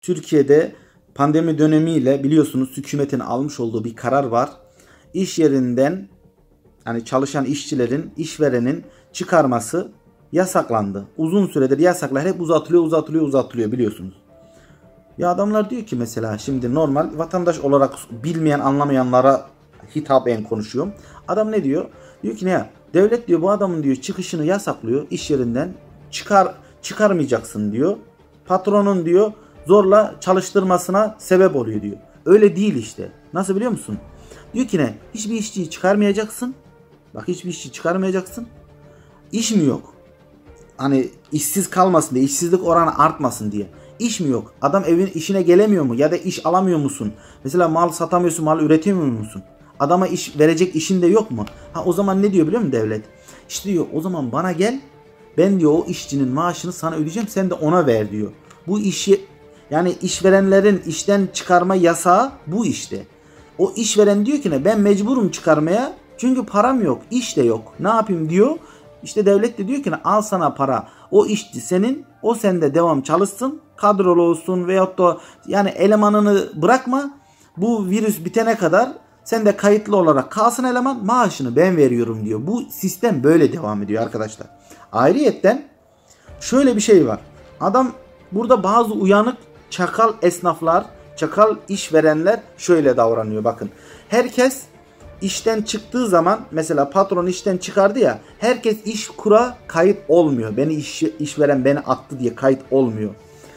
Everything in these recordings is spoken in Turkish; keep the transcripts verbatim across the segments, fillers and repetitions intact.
Türkiye'de pandemi dönemiyle biliyorsunuz hükümetin almış olduğu bir karar var. İş yerinden hani çalışan işçilerin, işverenin çıkarması yasaklandı. Uzun süredir yasaklar hep uzatılıyor, uzatılıyor, uzatılıyor biliyorsunuz. Ya adamlar diyor ki mesela şimdi normal vatandaş olarak bilmeyen, anlamayanlara hitaben konuşuyorum. Adam ne diyor? Diyor ki ne ya? Devlet diyor bu adamın diyor çıkışını yasaklıyor iş yerinden. Çıkar çıkarmayacaksın diyor. Patronun diyor zorla çalıştırmasına sebep oluyor diyor. Öyle değil işte. Nasıl biliyor musun? Diyor ki ne? Hiçbir işçiyi çıkarmayacaksın. Bak hiçbir işçi çıkarmayacaksın. İş mi yok? Hani işsiz kalmasın diye, işsizlik oranı artmasın diye. İş mi yok? Adam evin işine gelemiyor mu? Ya da iş alamıyor musun? Mesela mal satamıyorsun, mal üretemiyor musun? Adama iş verecek işin de yok mu? Ha o zaman ne diyor biliyor musun devlet? İşte diyor o zaman bana gel. Ben diyor o işçinin maaşını sana ödeyeceğim. Sen de ona ver diyor. Bu işi yani işverenlerin işten çıkarma yasağı bu işte. O işveren diyor ki ne? Ben mecburum çıkarmaya. Çünkü param yok. İş de yok. Ne yapayım diyor. İşte devlet de diyor ki ne? Al sana para. O işçi senin. O sende devam çalışsın. Kadrolu olsun veyahut da yani elemanını bırakma. Bu virüs bitene kadar sen de kayıtlı olarak kalsın eleman. Maaşını ben veriyorum diyor. Bu sistem böyle devam ediyor arkadaşlar. Ayrıyetten şöyle bir şey var. Adam burada bazı uyanık çakal esnaflar, çakal işverenler şöyle davranıyor bakın. Herkes işten çıktığı zaman mesela patron işten çıkardı ya herkes iş kura kayıt olmuyor. Beni iş, işveren beni attı diye kayıt olmuyor.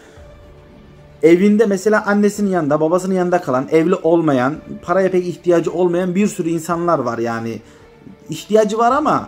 Evinde mesela annesinin yanında babasının yanında kalan evli olmayan paraya pek ihtiyacı olmayan bir sürü insanlar var yani. İhtiyacı var ama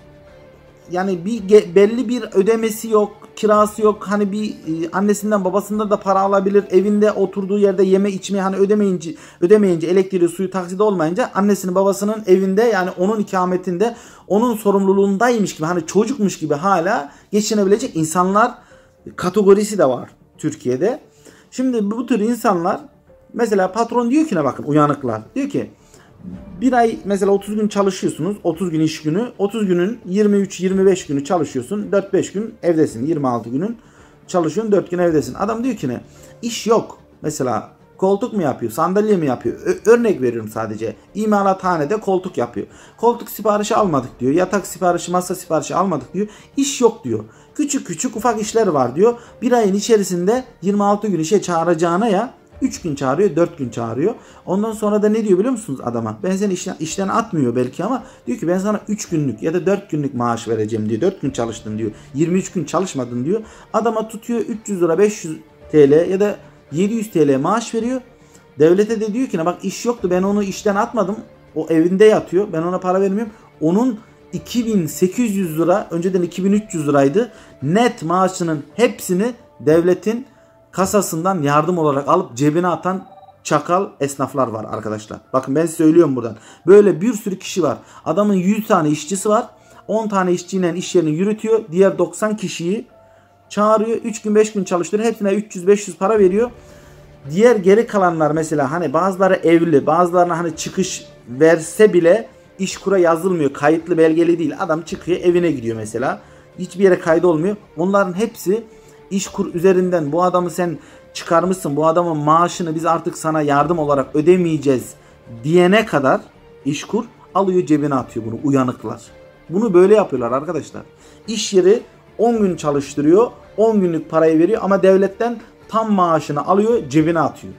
yani bir belli bir ödemesi yok, kirası yok. Hani bir annesinden babasından da para alabilir. Evinde oturduğu yerde yeme içme hani ödemeyince ödemeyince elektriği, suyu takside olmayınca annesinin babasının evinde yani onun ikametinde onun sorumluluğundaymış gibi hani çocukmuş gibi hala geçinebilecek insanlar kategorisi de var Türkiye'de. Şimdi bu tür insanlar mesela patron diyor ki ne bakın uyanıklar diyor ki bir ay mesela otuz gün çalışıyorsunuz. otuz gün iş günü. otuz günün yirmi üç yirmi beş günü çalışıyorsun. dört beş gün evdesin. yirmi altı günün çalışıyorsun. dört gün evdesin. Adam diyor ki ne? İş yok. Mesela koltuk mu yapıyor? Sandalye mi yapıyor? Ö- örnek veriyorum sadece. İmalathanede koltuk yapıyor. Koltuk siparişi almadık diyor. Yatak siparişi, masa siparişi almadık diyor. İş yok diyor. Küçük küçük ufak işler var diyor. Bir ayın içerisinde yirmi altı gün işe çağıracağına ya üç gün çağırıyor, dört gün çağırıyor. Ondan sonra da ne diyor biliyor musunuz adama? Ben seni işten, işten atmıyor belki ama diyor ki ben sana üç günlük ya da dört günlük maaş vereceğim diyor. dört gün çalıştın diyor. yirmi üç gün çalışmadın diyor. Adama tutuyor üç yüz lira, beş yüz TL ya da yedi yüz TL maaş veriyor. Devlete de diyor ki bak iş yoktu ben onu işten atmadım. O evinde yatıyor. Ben ona para vermiyorum. Onun iki bin sekiz yüz lira önceden iki bin üç yüz liraydı. Net maaşının hepsini devletin kasasından yardım olarak alıp cebine atan çakal esnaflar var arkadaşlar. Bakın ben söylüyorum buradan. Böyle bir sürü kişi var. Adamın yüz tane işçisi var. on tane işçiyle iş yerini yürütüyor. Diğer doksan kişiyi çağırıyor. üç gün beş gün çalıştırıyor. Hepsine üç yüz beş yüz para veriyor. Diğer geri kalanlar mesela hani bazıları evli, bazılarına hani çıkış verse bile İşkur'a yazılmıyor. Kayıtlı belgeli değil. Adam çıkıyor evine gidiyor mesela. Hiçbir yere kaydı olmuyor. Onların hepsi İşkur üzerinden bu adamı sen çıkarmışsın. Bu adamın maaşını biz artık sana yardım olarak ödemeyeceğiz diyene kadar İşkur alıyor cebine atıyor bunu uyanıklar. Bunu böyle yapıyorlar arkadaşlar. İş yeri on gün çalıştırıyor. on günlük parayı veriyor ama devletten tam maaşını alıyor cebine atıyor.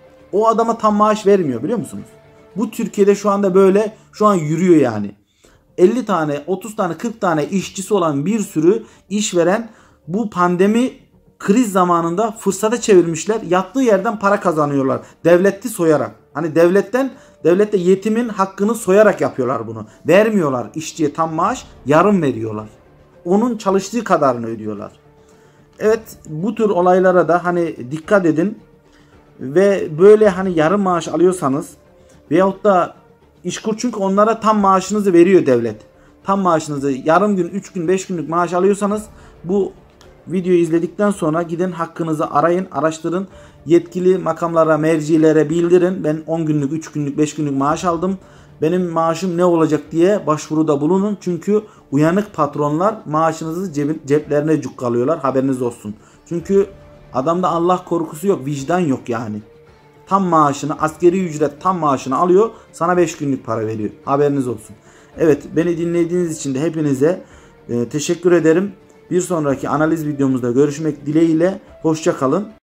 O adama tam maaş vermiyor biliyor musunuz? Bu Türkiye'de şu anda böyle şu an yürüyor yani. elli tane, otuz tane, kırk tane işçisi olan bir sürü işveren bu pandemi kriz zamanında fırsata çevirmişler. Yattığı yerden para kazanıyorlar. Devleti soyarak. Hani devletten, devlette yetimin hakkını soyarak yapıyorlar bunu. Vermiyorlar işçiye tam maaş, yarım veriyorlar. Onun çalıştığı kadarını ödüyorlar. Evet bu tür olaylara da hani dikkat edin. Ve böyle hani yarım maaş alıyorsanız veyahut da İşkur çünkü onlara tam maaşınızı veriyor devlet. Tam maaşınızı yarım gün, üç gün, beş günlük maaş alıyorsanız bu videoyu izledikten sonra gidin hakkınızı arayın, araştırın. Yetkili makamlara, mercilere bildirin. Ben on günlük, üç günlük, beş günlük maaş aldım. Benim maaşım ne olacak diye başvuruda bulunun. Çünkü uyanık patronlar maaşınızı cep, ceplerine cukkalıyorlar. Haberiniz olsun. Çünkü Adamda Allah korkusu yok, vicdan yok yani. Tam maaşını, askeri ücret tam maaşını alıyor, sana beş günlük para veriyor. Haberiniz olsun. Evet, beni dinlediğiniz için de hepinize e, teşekkür ederim. Bir sonraki analiz videomuzda görüşmek dileğiyle. Hoşça kalın.